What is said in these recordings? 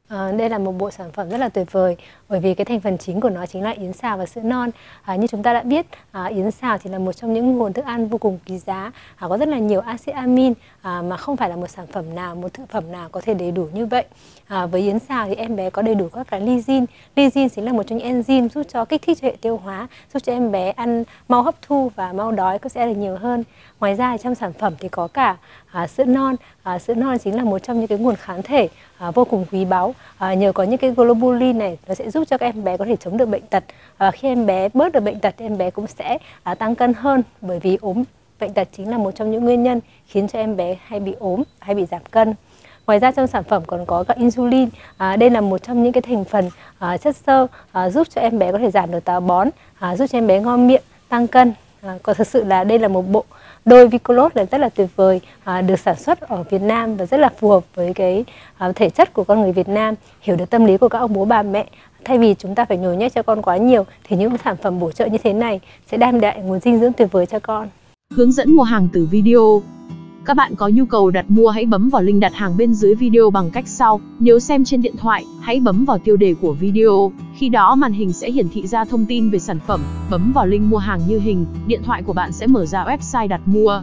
Đây là một bộ sản phẩm rất là tuyệt vời, bởi vì cái thành phần chính của nó chính là yến xào và sữa non. Như chúng ta đã biết, yến xào thì là một trong những nguồn thức ăn vô cùng quý giá, có rất là nhiều axit amin, mà không phải là một sản phẩm nào, một thực phẩm nào có thể đầy đủ như vậy. Với yến xào thì em bé có đầy đủ các cái lysine. Lysine chính là một trong những enzyme giúp cho kích thích cho hệ tiêu hóa, giúp cho em bé ăn mau hấp thu và mau đói sẽ được nhiều hơn. Ngoài ra trong sản phẩm thì có cả sữa non. Sữa non chính là một trong những cái nguồn kháng thể vô cùng quý báu. Nhờ có những cái globulin này, nó sẽ giúp cho các em bé có thể chống được bệnh tật. Khi em bé bớt được bệnh tật thì em bé cũng sẽ tăng cân hơn, bởi vì bệnh tật chính là một trong những nguyên nhân khiến cho em bé hay bị ốm, hay bị giảm cân. Ngoài ra trong sản phẩm còn có cả insulin. Đây là một trong những cái thành phần chất xơ giúp cho em bé có thể giảm được táo bón, giúp cho em bé ngon miệng, tăng cân. Còn thực sự là đây là một bộ đôi Vicolot là rất là tuyệt vời, được sản xuất ở Việt Nam và rất là phù hợp với cái thể chất của con người Việt Nam, hiểu được tâm lý của các ông bố bà mẹ. Thay vì chúng ta phải nhồi nhét cho con quá nhiều thì những sản phẩm bổ trợ như thế này sẽ đem lại nguồn dinh dưỡng tuyệt vời cho con. Hướng dẫn mua hàng từ video. Các bạn có nhu cầu đặt mua hãy bấm vào link đặt hàng bên dưới video bằng cách sau. Nếu xem trên điện thoại, hãy bấm vào tiêu đề của video. Khi đó màn hình sẽ hiển thị ra thông tin về sản phẩm. Bấm vào link mua hàng như hình, điện thoại của bạn sẽ mở ra website đặt mua.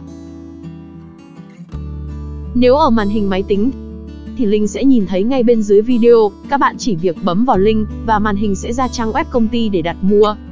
Nếu ở màn hình máy tính thì link sẽ nhìn thấy ngay bên dưới video. Các bạn chỉ việc bấm vào link và màn hình sẽ ra trang web công ty để đặt mua.